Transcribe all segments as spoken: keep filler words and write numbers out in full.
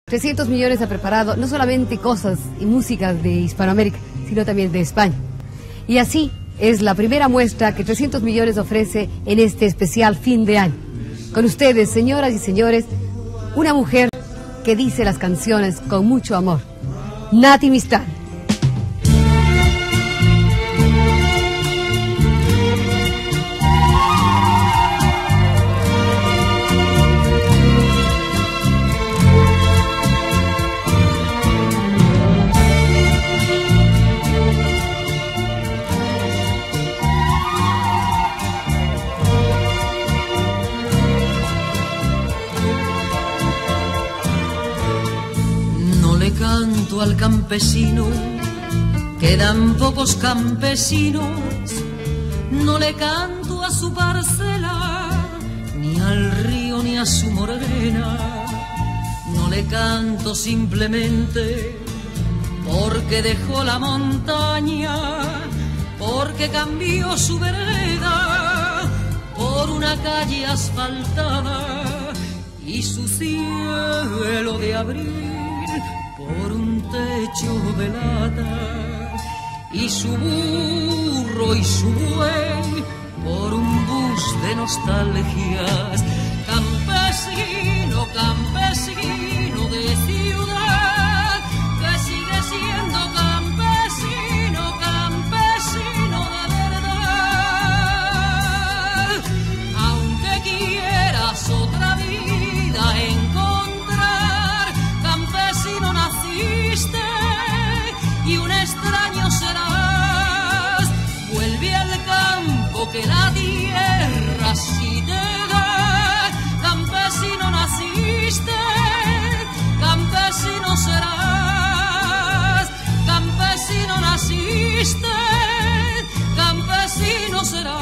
trescientos millones ha preparado no solamente cosas y músicas de Hispanoamérica, sino también de España. Y así es la primera muestra que trescientos millones ofrece en este especial fin de año. Con ustedes, señoras y señores, una mujer que dice las canciones con mucho amor, Nati Mistral. Canto al campesino, quedan pocos campesinos. No le canto a su parcela, ni al río ni a su morena. No le canto simplemente porque dejó la montaña, porque cambió su vereda por una calle asfaltada y su cielo de abril por un techo de lata, y su burro y su buey por un bus de nostalgias. Campesino, campesino de ciudad, que sigue siendo campesino, campesino de verdad. Aunque quieras otra vida encontrar, campesino naciste y un extraño serás. Vuelve al campo que la tierra sí te da. Campesino naciste, campesino serás. Campesino naciste, campesino serás.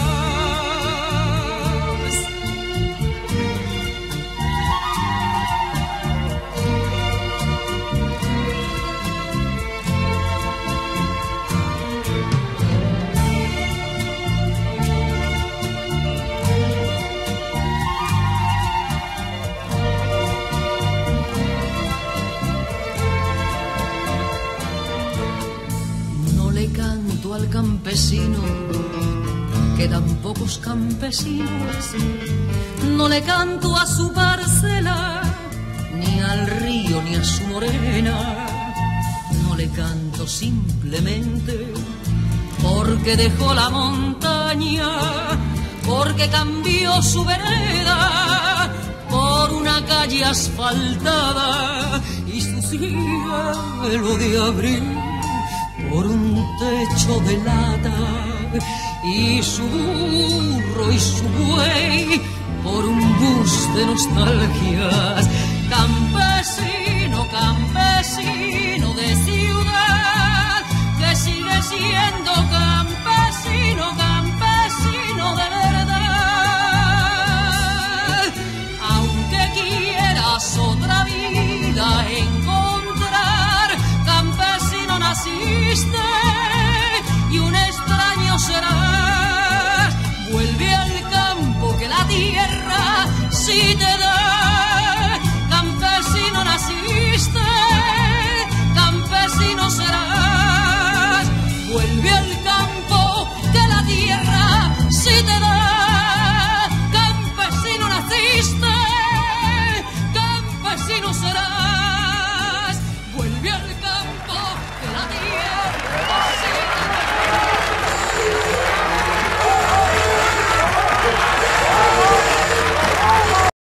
Canto al campesino, quedan pocos campesinos. No le canto a su parcela, ni al río ni a su morena. No le canto simplemente porque dejó la montaña, porque cambió su vereda por una calle asfaltada y su cielo de abril por un techo de lata, y su burro y su buey por un bus de nostalgias. Campesino, campesino de ciudad, que sigue siendo campesino, campesino de verdad. Aunque quieras otra vida encontrar, campesino naciste